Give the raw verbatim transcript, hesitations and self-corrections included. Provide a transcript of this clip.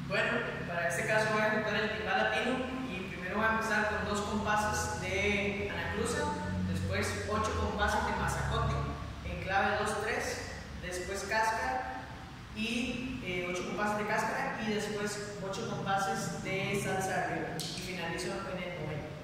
Bueno, para este caso voy a ejecutar el timbal latino y primero voy a empezar con dos compases de anacruza, después ocho compases de mazacote en clave dos tres, después cáscara y eh, ocho compases de cáscara y después ocho compases de salsa arriba y finalizo en el noveno.